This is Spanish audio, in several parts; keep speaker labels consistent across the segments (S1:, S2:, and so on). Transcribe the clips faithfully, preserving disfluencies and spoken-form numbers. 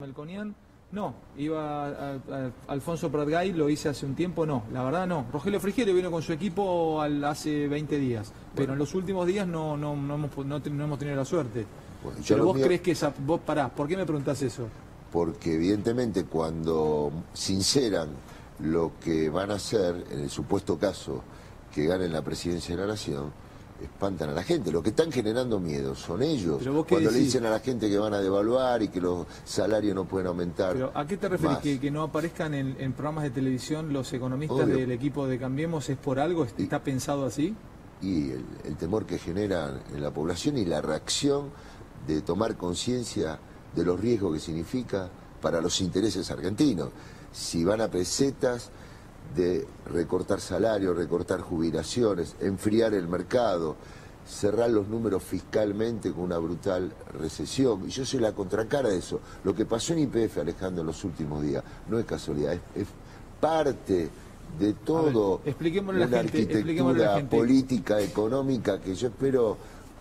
S1: Melconian, no, iba a, a, a Alfonso Pratgay, lo hice hace un tiempo, no, la verdad no. Rogelio Frigerio vino con su equipo al, hace veinte días, pero bueno, en los últimos días no, no, no, hemos, no, no hemos tenido la suerte. Bueno, pero vos mío... crees que esa, vos parás, ¿por qué me preguntás eso?
S2: Porque evidentemente cuando sinceran lo que van a hacer, en el supuesto caso que ganen la presidencia de la Nación, espantan a la gente. Lo que están generando miedo son ellos. Cuando le dicen a la gente que van a devaluar y que los salarios no pueden aumentar.
S1: Pero ¿a qué te referís? ¿Que, que no aparezcan en, en programas de televisión los economistas Obvio. del equipo de Cambiemos? ¿Es por algo? ¿Está y, pensado así?
S2: Y el, el temor que generan en la población y la reacción de tomar conciencia de los riesgos que significa para los intereses argentinos. Si van a pesetas de recortar salarios, recortar jubilaciones, enfriar el mercado, cerrar los números fiscalmente con una brutal recesión. Y yo soy la contracara de eso. Lo que pasó en Y P F, Alejandro, en los últimos días, no es casualidad, es, es parte de todo
S1: ver,
S2: una
S1: la gente,
S2: arquitectura la política, económica, que yo espero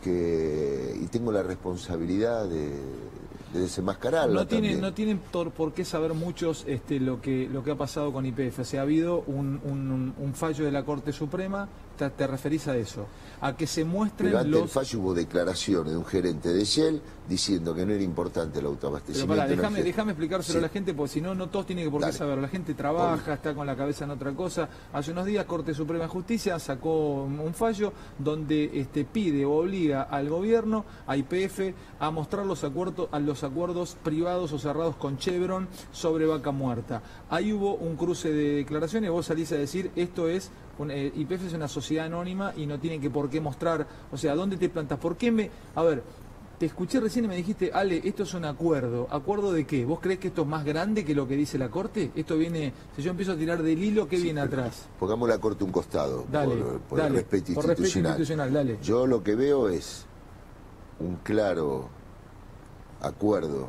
S2: que, y tengo la responsabilidad de... de desenmascararlo.
S1: No tienen, no tienen por qué saber muchos este, lo que lo que ha pasado con Y P F. O sea, ha habido un, un, un fallo de la Corte Suprema, te, te referís a eso, a que se muestren
S2: Pero ante
S1: los...
S2: el fallo hubo declaraciones de un gerente de Shell diciendo que no era importante el autoabastecimiento.
S1: Pero pará, déjame, déjame explicárselo sí. a la gente, porque si no, no todos tienen que por qué saberlo. La gente trabaja, Obvio. está con la cabeza en otra cosa. Hace unos días Corte Suprema de Justicia sacó un fallo donde este, pide o obliga al gobierno, a Y P F, a mostrar los acuerdos, a los acuerdos privados o cerrados con Chevron sobre Vaca Muerta. Ahí hubo un cruce de declaraciones, vos salís a decir, esto es, un, eh, Y P F es una sociedad anónima y no tienen que por qué mostrar, o sea, ¿dónde te plantas? ¿Por qué me...? A ver, te escuché recién y me dijiste, Ale, esto es un acuerdo. ¿Acuerdo de qué? ¿Vos creés que esto es más grande que lo que dice la Corte? Esto viene, si yo empiezo a tirar del hilo, ¿qué sí, viene atrás?
S2: Pongamos la Corte un costado,
S1: dale,
S2: por, por
S1: dale,
S2: el respeto
S1: por
S2: institucional.
S1: respeto institucional, dale.
S2: Yo lo que veo es un claro acuerdo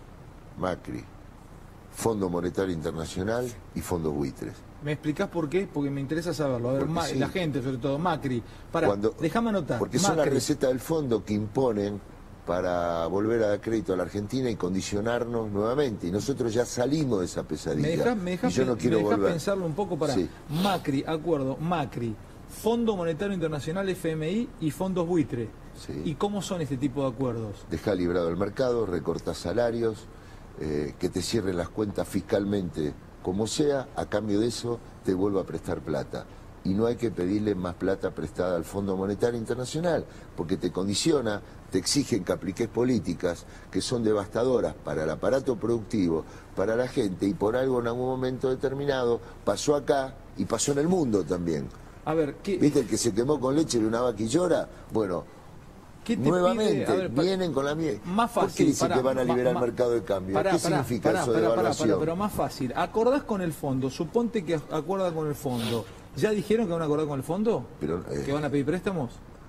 S2: Macri, Fondo Monetario Internacional y fondos buitres.
S1: ¿Me explicás por qué? Porque me interesa saberlo. A ver, Ma sí. la gente, sobre todo Macri. Para, déjame anotar.
S2: Porque
S1: Macri.
S2: son las recetas del fondo que imponen para volver a dar crédito a la Argentina y condicionarnos nuevamente. Y nosotros ya salimos de esa pesadilla.
S1: Me dejás, me dejás,
S2: y yo no quiero
S1: me dejás
S2: volver.
S1: pensarlo un poco para... Sí. Macri, acuerdo, Macri, Fondo Monetario Internacional, F M I y fondos buitre. Sí. ¿Y cómo son este tipo de acuerdos?
S2: Deja librado el mercado, recorta salarios, eh, que te cierren las cuentas fiscalmente como sea, a cambio de eso te vuelvo a prestar plata. Y no hay que pedirle más plata prestada al Fondo Monetario Internacional, porque te condiciona, te exigen que apliques políticas que son devastadoras para el aparato productivo, para la gente, y por algo en algún momento determinado pasó acá y pasó en el mundo también.
S1: A ver, ¿qué...
S2: ¿Viste el que se quemó con leche de una vaca y llora? Bueno,
S1: ¿qué te
S2: nuevamente
S1: pide? Ver,
S2: vienen con la mía.
S1: Más fácil.
S2: ¿Por qué dicen
S1: pará,
S2: que van a liberar
S1: ma,
S2: el mercado de cambio?
S1: Pará,
S2: ¿Qué
S1: pará,
S2: significa
S1: pará,
S2: eso
S1: pará,
S2: de
S1: pará,
S2: evaluación?
S1: pará, pero más fácil. ¿Acordás con el fondo? Suponte que acuerda con el fondo. ¿Ya dijeron que van a acordar con el fondo?
S2: Pero, eh,
S1: ¿Que van a pedir préstamos?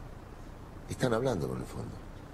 S2: Están hablando con el fondo.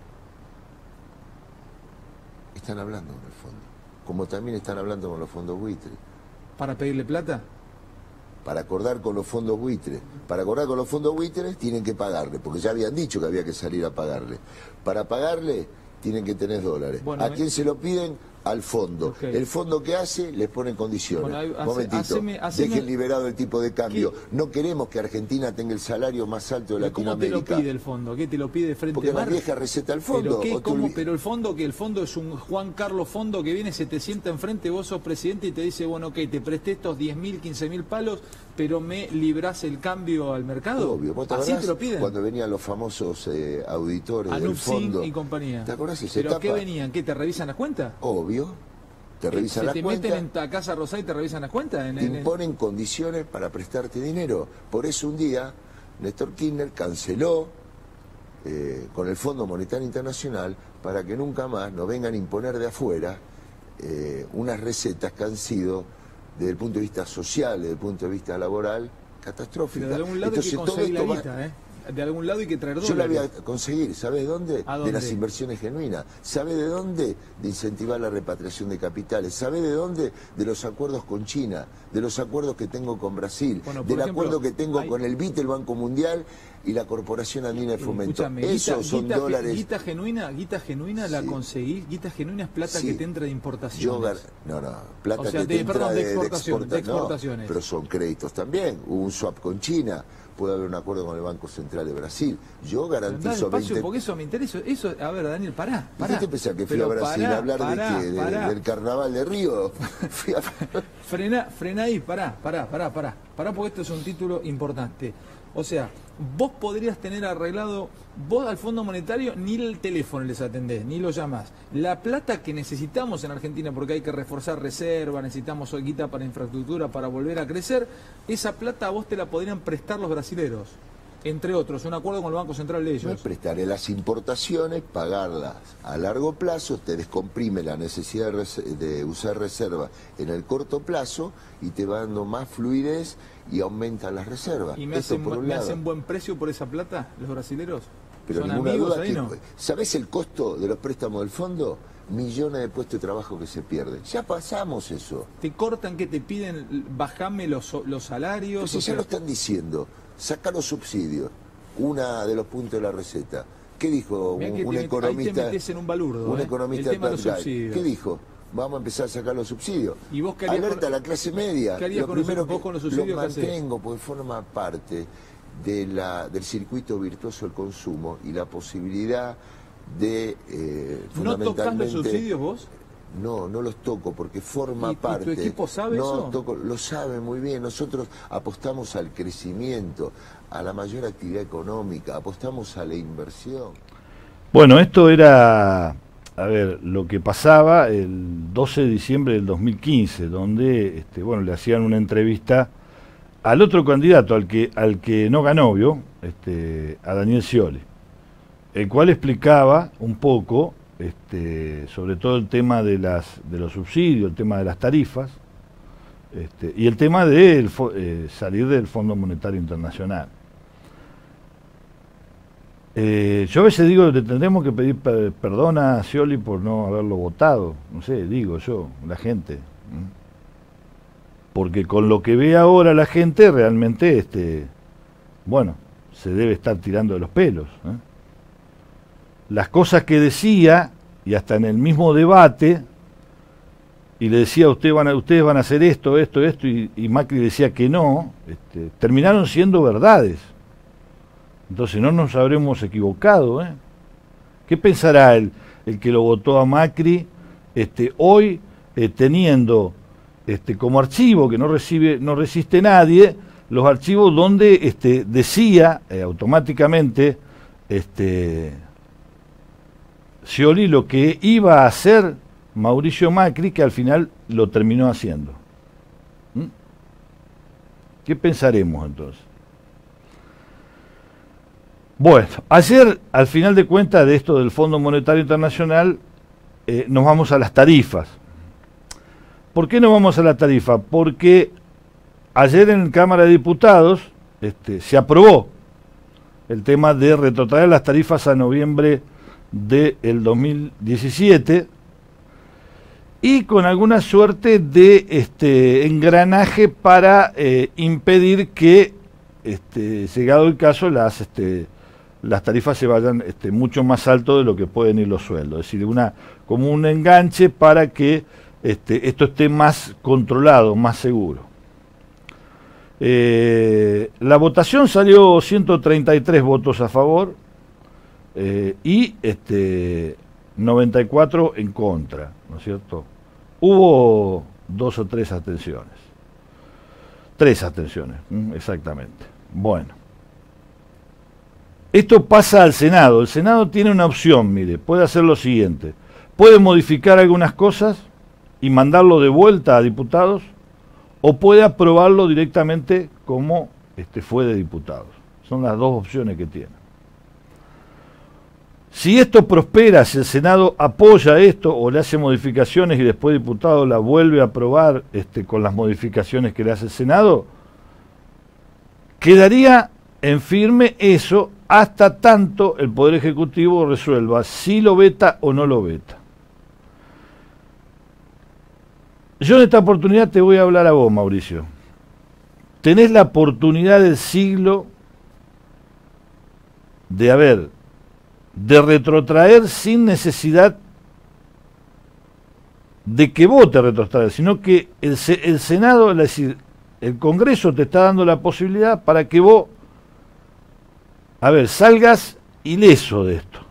S2: Están hablando con el fondo. Como también están hablando con los fondos buitres.
S1: ¿Para pedirle plata?
S2: Para acordar con los fondos buitres. Para acordar con los fondos buitres tienen que pagarle, porque ya habían dicho que había que salir a pagarle. Para pagarle tienen que tener dólares. Bueno, ¿a me... quién se lo piden? Al fondo. Okay. El fondo que hace les pone condiciones. Bueno, hay, hace, Momentito, haceme, haceme... dejen liberado el tipo de cambio. ¿Qué? No queremos que Argentina tenga el salario más alto de Latinoamérica.
S1: ¿Cómo te lo pide el fondo? ¿Qué te lo pide frente
S2: Porque
S1: a
S2: la vieja receta del fondo.
S1: ¿Pero, qué, cómo, pero el fondo, que el fondo es un Juan Carlos Fondo que viene, se te sienta enfrente, vos sos presidente y te dice, bueno, ok, te presté estos diez mil, quince mil palos, pero me librás el cambio al mercado.
S2: Obvio. ¿Vos te
S1: Así te lo piden?
S2: Cuando venían los famosos eh, auditores
S1: Anup
S2: del fondo.
S1: y compañía.
S2: ¿Te acordás esa
S1: ¿Pero
S2: etapa?
S1: qué venían? ¿Qué te revisan las cuentas?
S2: Obvio. Te revisan las cuentas.
S1: ¿Se te meten en la Casa Rosada y te revisan las cuentas? En,
S2: te
S1: en,
S2: imponen condiciones para prestarte dinero. Por eso un día Néstor Kirchner canceló eh, con el Fondo Monetario Internacional para que nunca más nos vengan a imponer de afuera eh, unas recetas que han sido, desde el punto de vista social, desde el punto de vista laboral, catastróficas.
S1: Pero de algún lado Entonces, hay que conseguir la guita, ¿eh? de algún lado hay que traer dólares.
S2: Yo la voy a conseguir, ¿sabes dónde?
S1: ¿A dónde?
S2: De las inversiones genuinas. ¿Sabe de dónde? De incentivar la repatriación de capitales. ¿Sabe de dónde? De los acuerdos con China, de los acuerdos que tengo con Brasil,
S1: bueno,
S2: del
S1: ejemplo,
S2: acuerdo que tengo
S1: hay...
S2: con el B I T, el Banco Mundial y la Corporación Andina de Fomento.
S1: Escúchame,
S2: Esos
S1: guita,
S2: son
S1: guita,
S2: dólares.
S1: Guita genuina, guita genuina sí. La conseguís, guita genuina es plata sí. Que te entra de importaciones.
S2: Yo, no, no, plata
S1: o sea,
S2: que
S1: de,
S2: te entra
S1: perdón, de,
S2: de,
S1: exportación,
S2: de, exporta,
S1: de exportaciones.
S2: No, pero son créditos también. Hubo un swap con China. Puede haber un acuerdo con el Banco Central de Brasil. Yo garantizo
S1: veinte... porque eso me interesa. Eso, a ver, Daniel, pará. pará.
S2: ¿Qué te pensás que fui pero a Brasil
S1: pará,
S2: a hablar
S1: pará,
S2: de, qué? de del carnaval de Río? Fui a...
S1: frena, frena ahí, pará, pará, pará, pará. Pará porque esto es un título importante. O sea, vos podrías tener arreglado, vos al Fondo Monetario ni el teléfono les atendés, ni lo llamás. La plata que necesitamos en Argentina, porque hay que reforzar reserva, necesitamos guita para infraestructura, para volver a crecer, esa plata a vos te la podrían prestar los brasileros. Entre otros, un acuerdo con el Banco Central de ellos.
S2: No es prestaré las importaciones, pagarlas a largo plazo, te descomprime la necesidad de, de usar reserva en el corto plazo y te va dando más fluidez y aumenta las reservas.
S1: ¿Y me, hacen, por un ¿me hacen buen precio por esa plata los brasileros?
S2: Pero
S1: ¿Son
S2: ninguna
S1: amigos
S2: duda
S1: ahí,
S2: que,
S1: no?
S2: ¿Sabés el costo de los préstamos del fondo? Millones de puestos de trabajo que se pierden. Ya pasamos eso.
S1: ¿Te cortan que te piden bajame los, los salarios?
S2: Pues si ya sea... lo están diciendo. Saca los subsidios, una de los puntos de la receta. ¿Qué dijo un, un
S1: te,
S2: economista?
S1: Ahí te metés en un balurdo,
S2: un
S1: ¿eh?
S2: economista
S1: el tema de los subsidios.
S2: ¿Qué dijo? Vamos a empezar a sacar los subsidios.
S1: ¿Y vos qué
S2: Alerta
S1: con,
S2: a la clase media.
S1: ¿Qué harías
S2: lo
S1: con
S2: primero
S1: los, vos
S2: que
S1: con los subsidios?
S2: Lo mantengo porque forma parte de la, del circuito virtuoso del consumo y la posibilidad de eh,
S1: ¿No tocás los subsidios vos?
S2: No, no los toco porque forma
S1: ¿Y,
S2: parte.
S1: ¿Y tu equipo sabe
S2: no
S1: eso?
S2: Toco, lo sabe muy bien. Nosotros apostamos al crecimiento, a la mayor actividad económica, apostamos a la inversión.
S3: Bueno, esto era, a ver, lo que pasaba el doce de diciembre del dos mil quince, donde, este, bueno, le hacían una entrevista al otro candidato, al que, al que no ganó, ¿vio? Este, a Daniel Scioli, el cual explicaba un poco. Este, sobre todo el tema de las de los subsidios, el tema de las tarifas, este, y el tema de el, eh, salir del Fondo Monetario Internacional. Eh, yo a veces digo, le tendremos que pedir per perdón a Scioli por no haberlo votado, no sé, digo yo, la gente. ¿Mm? Porque con lo que ve ahora la gente, realmente, este, bueno, se debe estar tirando de los pelos, ¿eh? Las cosas que decía, y hasta en el mismo debate, y le decía, Usted van a, ustedes van a hacer esto, esto, esto, y, y Macri decía que no, este, terminaron siendo verdades. Entonces no nos habremos equivocado, ¿eh? ¿Qué pensará el, el que lo votó a Macri este, hoy, eh, teniendo este, como archivo, que no recibe, no resiste nadie, los archivos donde este, decía eh, automáticamente, este, Scioli lo que iba a hacer Mauricio Macri, que al final lo terminó haciendo? ¿Mm? ¿Qué pensaremos entonces? Bueno, ayer, al final de cuentas de esto del Fondo Monetario Internacional, eh, nos vamos a las tarifas. ¿Por qué nos vamos a la tarifa? Porque ayer en la Cámara de Diputados este, se aprobó el tema de retrotraer las tarifas a noviembre del dos mil diecisiete y con alguna suerte de este engranaje para eh, impedir que, este, llegado el caso, las, este, las tarifas se vayan este, mucho más alto de lo que pueden ir los sueldos. Es decir, una, como un enganche para que este, esto esté más controlado, más seguro. Eh, la votación salió ciento treinta y tres votos a favor, Eh, y este, noventa y cuatro en contra, ¿no es cierto? Hubo dos o tres abstenciones. Tres abstenciones, exactamente. Bueno. Esto pasa al Senado. El Senado tiene una opción, mire, puede hacer lo siguiente. Puede modificar algunas cosas y mandarlo de vuelta a diputados, o puede aprobarlo directamente como este, fue de diputados. Son las dos opciones que tiene. Si esto prospera, si el Senado apoya esto o le hace modificaciones y después el diputado la vuelve a aprobar este, con las modificaciones que le hace el Senado, quedaría en firme eso hasta tanto el Poder Ejecutivo resuelva si lo veta o no lo veta. Yo en esta oportunidad te voy a hablar a vos, Mauricio. Tenés la oportunidad del siglo de, a ver, de retrotraer sin necesidad de que vos te retrotraes, sino que el, el Senado, es decir, el Congreso te está dando la posibilidad para que vos, a ver, salgas ileso de esto.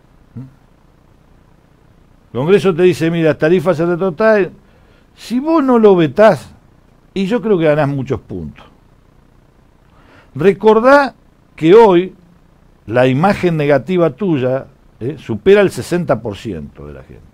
S3: El Congreso te dice, mira, tarifas se retrotraen. Si vos no lo vetás, y yo creo que ganás muchos puntos. Recordá que hoy la imagen negativa tuya eh, supera el sesenta por ciento de la gente.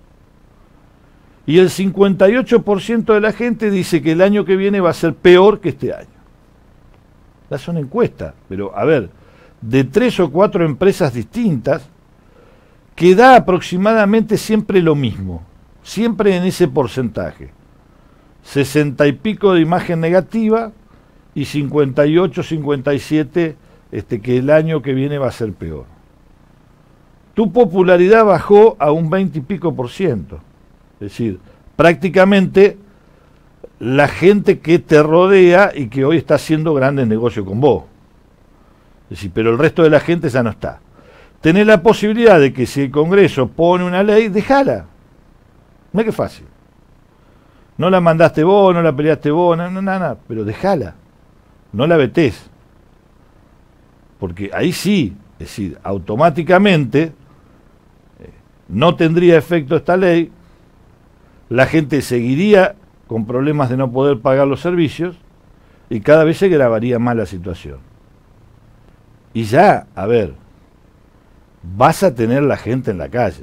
S3: Y el cincuenta y ocho por ciento de la gente dice que el año que viene va a ser peor que este año. Estas son encuestas, pero a ver, de tres o cuatro empresas distintas, que da aproximadamente siempre lo mismo, siempre en ese porcentaje. sesenta y pico de imagen negativa y cincuenta y ocho, cincuenta y siete este, que el año que viene va a ser peor. Tu popularidad bajó a un veinte y pico por ciento. Es decir, prácticamente la gente que te rodea y que hoy está haciendo grandes negocios con vos. Es decir, pero el resto de la gente ya no está. Tenés la posibilidad de que si el Congreso pone una ley, dejala. No es que fácil. No la mandaste vos, no la peleaste vos, no, no, nada, pero dejala. No la vetés. Porque ahí sí, es decir, automáticamente eh, no tendría efecto esta ley, la gente seguiría con problemas de no poder pagar los servicios y cada vez se agravaría más la situación. Y ya, a ver, vas a tener la gente en la calle.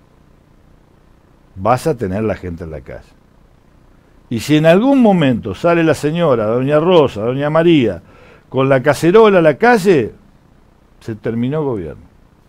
S3: Vas a tener la gente en la calle. Y si en algún momento sale la señora, doña Rosa, doña María, con la cacerola a la calle, se terminó el gobierno.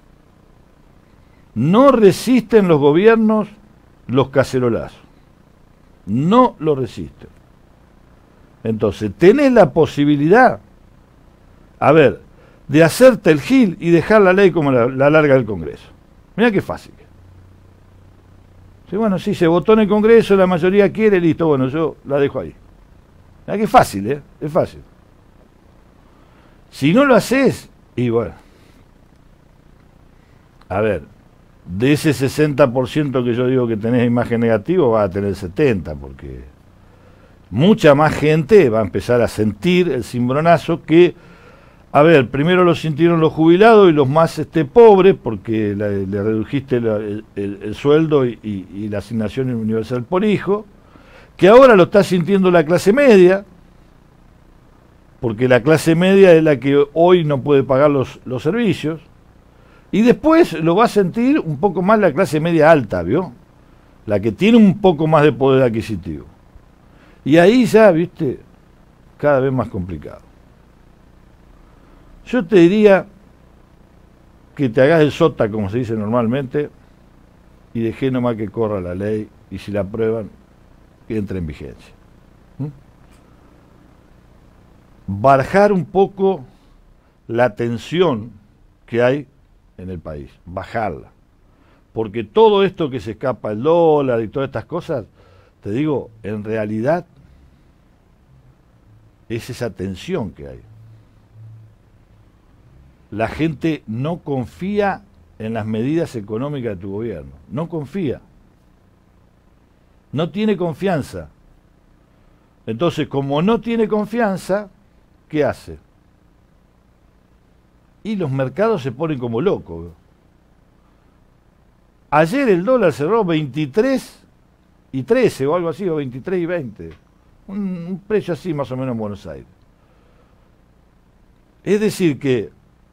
S3: No resisten los gobiernos los cacerolazos. No lo resisten. Entonces, tenés la posibilidad, a ver, de hacerte el gil y dejar la ley como la, la larga del Congreso. Mirá qué fácil. Sí, bueno, sí, se votó en el Congreso, la mayoría quiere, listo, bueno, yo la dejo ahí. Mirá que fácil, ¿eh? Es fácil. Si no lo haces, y bueno, a ver, de ese sesenta por ciento que yo digo que tenés imagen negativa, vas a tener setenta por ciento, porque mucha más gente va a empezar a sentir el cimbronazo que, a ver, primero lo sintieron los jubilados y los más este, pobres, porque la, le redujiste la, el, el, el sueldo y, y, y la asignación universal por hijo, que ahora lo está sintiendo la clase media, porque la clase media es la que hoy no puede pagar los, los servicios, y después lo va a sentir un poco más la clase media alta, ¿vio? La que tiene un poco más de poder adquisitivo. Y ahí ya, viste, cada vez más complicado. Yo te diría que te hagas el sota, como se dice normalmente, y dejé nomás que corra la ley, y si la aprueban, que entre en vigencia. ¿Mm? Bajar un poco la tensión que hay en el país, bajarla. Porque todo esto que se escapa, el dólar y todas estas cosas, te digo, en realidad es esa tensión que hay. La gente no confía en las medidas económicas de tu gobierno, no confía, no tiene confianza. Entonces, como no tiene confianza, ¿qué hace? Y los mercados se ponen como locos. Ayer el dólar cerró veintitrés y trece o algo así, o veintitrés y veinte. Un, un precio así más o menos en Buenos Aires. Es decir que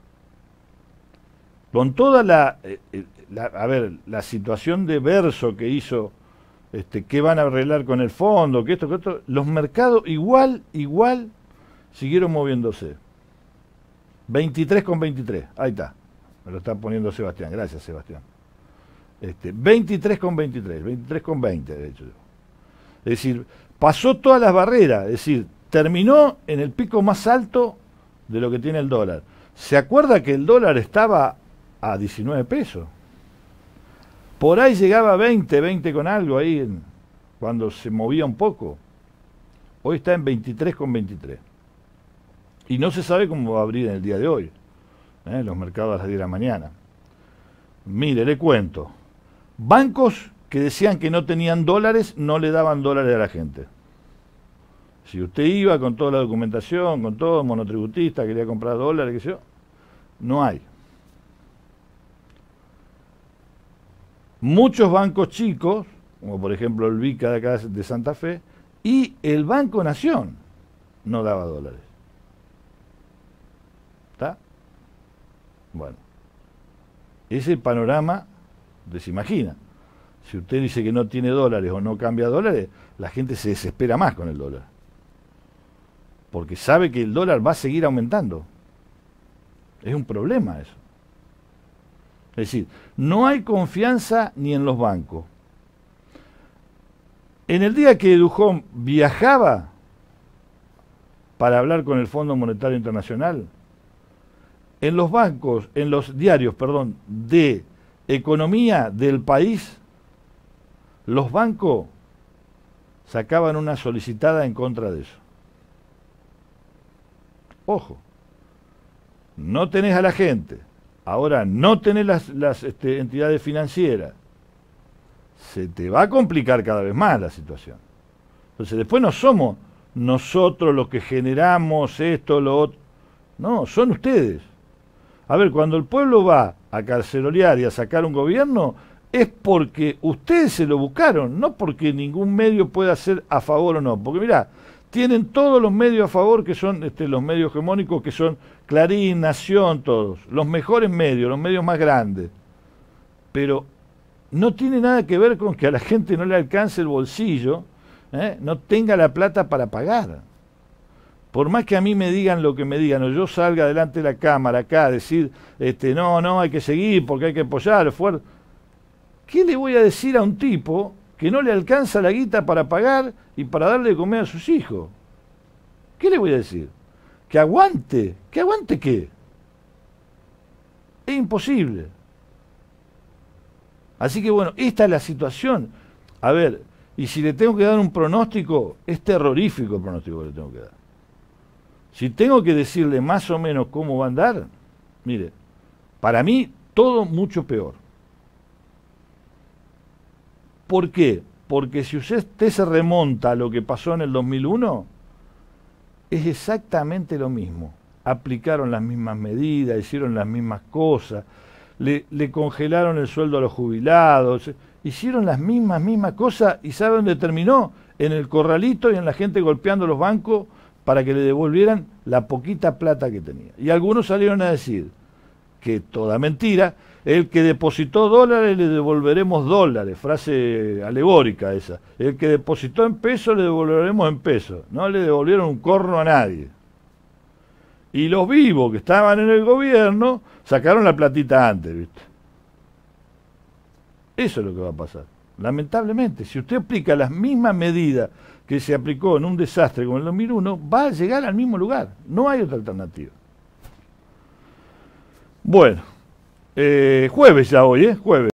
S3: con toda la, eh, la a ver, la situación de verso que hizo, este, que van a arreglar con el fondo, que esto, que esto, los mercados igual, igual siguieron moviéndose. veintitrés con veintitrés, ahí está, me lo está poniendo Sebastián, gracias Sebastián. Este, veintitrés con veintitrés, veintitrés con veinte de hecho. Es decir, pasó todas las barreras, es decir, terminó en el pico más alto de lo que tiene el dólar. ¿Se acuerda que el dólar estaba a diecinueve pesos? Por ahí llegaba a veinte, veinte con algo ahí, en, cuando se movía un poco. Hoy está en veintitrés con veintitrés. Y no se sabe cómo va a abrir en el día de hoy, ¿eh? Los mercados a las diez de la mañana. Mire, le cuento. Bancos que decían que no tenían dólares, no le daban dólares a la gente. Si usted iba con toda la documentación, con todo, monotributista, quería comprar dólares, qué sé yo, no hay. Muchos bancos chicos, como por ejemplo el Vica de acá de Santa Fe, y el Banco Nación no daba dólares. ¿Está? Bueno, ese panorama se imagina. Si usted dice que no tiene dólares o no cambia dólares, la gente se desespera más con el dólar. Porque sabe que el dólar va a seguir aumentando. Es un problema eso. Es decir, no hay confianza ni en los bancos. En el día que Dujón viajaba para hablar con el Fondo Monetario Internacional, en los bancos, en los diarios, perdón, de economía del país, los bancos sacaban una solicitada en contra de eso. Ojo, no tenés a la gente, ahora no tenés las, las este, entidades financieras, se te va a complicar cada vez más la situación. Entonces después no somos nosotros los que generamos esto, lo otro, no, son ustedes. A ver, cuando el pueblo va a carcelorear y a sacar un gobierno, es porque ustedes se lo buscaron, no porque ningún medio pueda ser a favor o no. Porque mirá, tienen todos los medios a favor, que son este, los medios hegemónicos, que son Clarín, Nación, todos. Los mejores medios, los medios más grandes. Pero no tiene nada que ver con que a la gente no le alcance el bolsillo, ¿eh? No tenga la plata para pagar. Por más que a mí me digan lo que me digan, o yo salga delante de la cámara acá a decir, este, no, no, hay que seguir porque hay que apoyar, fuerte. ¿Qué le voy a decir a un tipo que no le alcanza la guita para pagar y para darle de comer a sus hijos? ¿Qué le voy a decir? ¿Que aguante? ¿Que aguante qué? Es imposible. Así que bueno, esta es la situación. A ver, y si le tengo que dar un pronóstico, es terrorífico el pronóstico que le tengo que dar. Si tengo que decirle más o menos cómo va a andar, mire, para mí todo mucho peor. ¿Por qué? Porque si usted se remonta a lo que pasó en el dos mil uno, es exactamente lo mismo. Aplicaron las mismas medidas, hicieron las mismas cosas, le, le congelaron el sueldo a los jubilados, hicieron las mismas, mismas cosas, y ¿sabe dónde terminó? En el corralito y en la gente golpeando los bancos para que le devolvieran la poquita plata que tenía. Y algunos salieron a decir que toda mentira, el que depositó dólares le devolveremos dólares, frase alegórica esa. El que depositó en pesos le devolveremos en pesos. No le devolvieron un corno a nadie. Y los vivos que estaban en el gobierno sacaron la platita antes, ¿viste? Eso es lo que va a pasar. Lamentablemente, si usted aplica las mismas medidas que se aplicó en un desastre como el dos mil uno, va a llegar al mismo lugar. No hay otra alternativa. Bueno, eh, jueves ya hoy, ¿eh? Jueves.